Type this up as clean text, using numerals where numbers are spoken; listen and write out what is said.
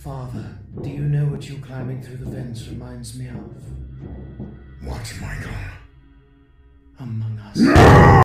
Father, do you know what you climbing through the vents reminds me of? What, Michael? Among Us.